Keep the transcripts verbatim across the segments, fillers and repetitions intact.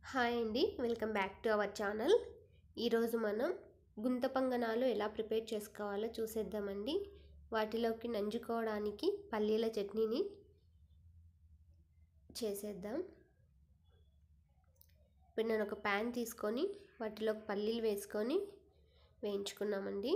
Hi అండి, welcome back to our channel. ఈరోజు మనం గుంత పొంగనాలు ఎలా ప్రిపేర్ చేసుకోవాలో చూసేద్దామండి. వాటిలోకి నంజుకోవడానికి పల్లీల చట్నీని చేసేద్దాం. ఇప్పుడు నేను ఒక ప్యాన్ తీసుకొని వాటిలోకి పల్లీలు వేసుకొని వేయించుకున్నామండి.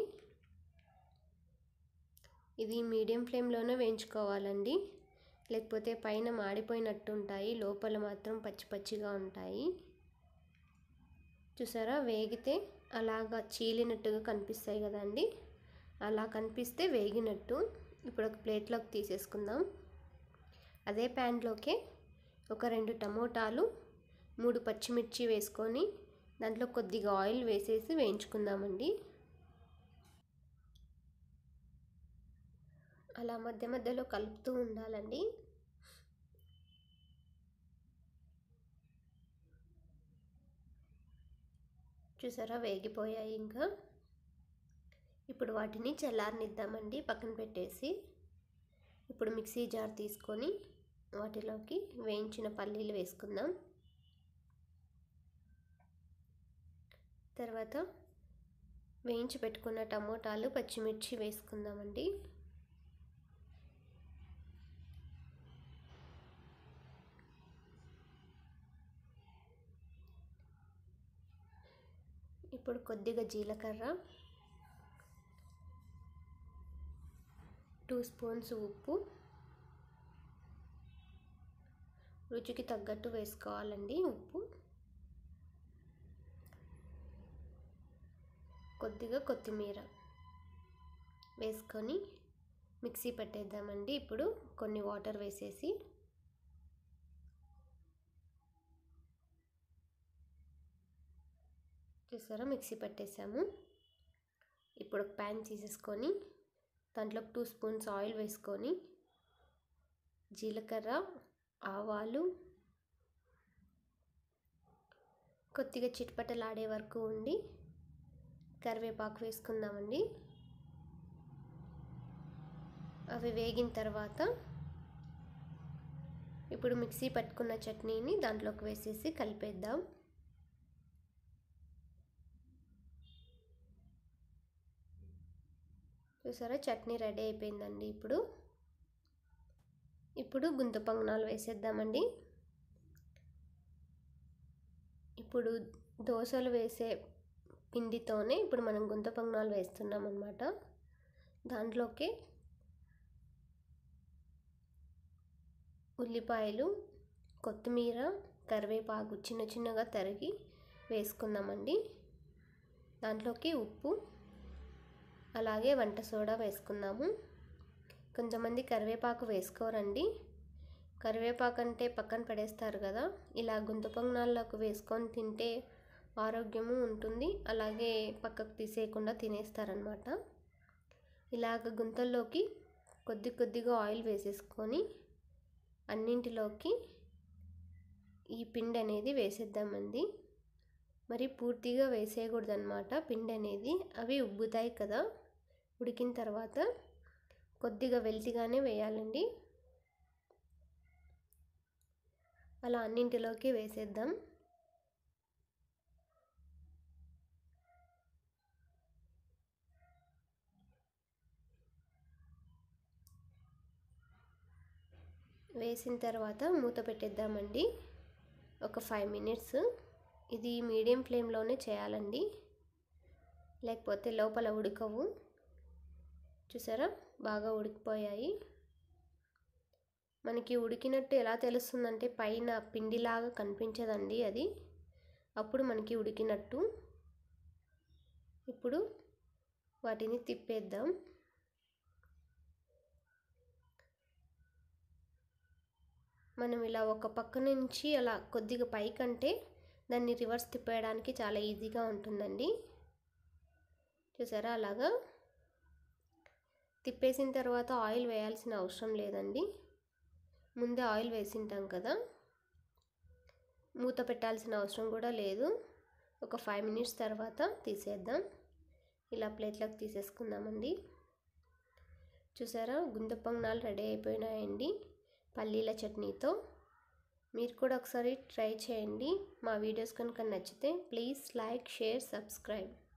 ఇది మీడియం ఫ్లేమ్లోనే వేయించుకోవాలండి, లేకపోతే పైన మాడిపోయినట్టు ఉంటాయి, లోపల మాత్రం పచ్చి పచ్చిగా ఉంటాయి. చూసారా, వేగితే అలాగా చీలినట్టుగా కనిపిస్తాయి కదండి, అలా కనిపిస్తే వేగినట్టు. ఇప్పుడు ఒక ప్లేట్లోకి తీసేసుకుందాం. అదే ప్యాన్లోకి ఒక రెండు టమోటాలు, మూడు పచ్చిమిర్చి వేసుకొని దాంట్లో కొద్దిగా ఆయిల్ వేసేసి వేయించుకుందామండి. అలా మధ్య మధ్యలో కలుపుతూ ఉండాలండి. చూసారా, వేగిపోయాయి. ఇంకా ఇప్పుడు వాటిని చల్లారనిద్దామండి, పక్కన పెట్టేసి. ఇప్పుడు మిక్సీ జార్ తీసుకొని వాటిలోకి వేయించిన పల్లీలు వేసుకుందాం. తర్వాత వేయించి పెట్టుకున్న టమోటాలు, పచ్చిమిర్చి వేసుకుందామండి. ఇప్పుడు కొద్దిగా జీలకర్ర, టూ స్పూన్స్ ఉప్పు, రుచికి తగ్గట్టు వేసుకోవాలండి ఉప్పు, కొద్దిగా కొత్తిమీర వేసుకొని మిక్సీ పట్టేద్దామండి. ఇప్పుడు కొన్ని వాటర్ వేసేసి చూసారా, మిక్సీ పట్టేసాము. ఇప్పుడు ఒక ప్యాన్ తీసేసుకొని దాంట్లో టూ స్పూన్స్ ఆయిల్ వేసుకొని జీలకర్ర, ఆవాలు కొద్దిగా చిట్పటలాడే వరకు ఉండి కరివేపాకు వేసుకుందామండి. అవి వేగిన తర్వాత ఇప్పుడు మిక్సీ పట్టుకున్న చట్నీని దాంట్లోకి వేసేసి కలిపేద్దాం. చూసారా, చట్నీ రెడీ అయిపోయిందండి. ఇప్పుడు ఇప్పుడు గుంత పొంగనాలు వేసేద్దామండి. ఇప్పుడు దోశలు వేసే పిండితోనే ఇప్పుడు మనం గుంత పొంగనాలు వేస్తున్నాం అన్నమాట. దాంట్లోకి ఉల్లిపాయలు, కొత్తిమీర, కరివేపాకు చిన్న చిన్నగా తరిగి వేసుకుందామండి. దాంట్లోకి ఉప్పు, అలాగే వంట సోడా వేసుకుందాము. కొంతమంది కరివేపాకు వేసుకోరండి, కరివేపాకు అంటే పక్కన పడేస్తారు కదా. ఇలా గుంత పొంగనాల్లోకి వేసుకొని తింటే ఆరోగ్యము ఉంటుంది, అలాగే పక్కకు తీసేయకుండా తినేస్తారనమాట. ఇలాగ గుంతల్లోకి కొద్ది కొద్దిగా ఆయిల్ వేసేసుకొని అన్నింటిలోకి ఈ పిండి అనేది వేసేద్దామండి. మరి పూర్తిగా వేసేయకూడదన్నమాట పిండి అనేది, అవి ఉబ్బుతాయి కదా. ఉడికిన తర్వాత కొద్దిగా వెల్తిగానే వేయాలండి. అలా అన్నింటిలోకి వేసేద్దాం. వేసిన తర్వాత మూత పెట్టేద్దామండి ఒక ఫైవ్ మినిట్స్. ఇది మీడియం ఫ్లేమ్లోనే చేయాలండి, లేకపోతే లోపల ఉడకవు. చూసారా, బాగా ఉడికిపోయాయి. మనకి ఉడికినట్టు ఎలా తెలుస్తుందంటే పైన పిండిలాగా కనిపించదండి అది, అప్పుడు మనకి ఉడికినట్టు. ఇప్పుడు వాటిని తిప్పేద్దాం. మనం ఇలా ఒక పక్క నుంచి అలా కొద్దిగా పైకంటే దాన్ని రివర్స్ తిప్పేయడానికి చాలా ఈజీగా ఉంటుందండి. చూసారా, అలాగా తిప్పేసిన తర్వాత ఆయిల్ వేయాల్సిన అవసరం లేదండి, ముందే ఆయిల్ వేసింటాం కదా. మూత పెట్టాల్సిన అవసరం కూడా లేదు. ఒక ఫైవ్ మినిట్స్ తర్వాత తీసేద్దాం. ఇలా ప్లేట్లోకి తీసేసుకుందామండి. చూసారా, గుంత పొంగనాలు రెడీ అయిపోయినాయండి పల్లీల చట్నీతో. మీరు కూడా ఒకసారి ట్రై చేయండి. మా వీడియోస్ కనుక నచ్చితే ప్లీజ్ లైక్, షేర్, సబ్స్క్రైబ్.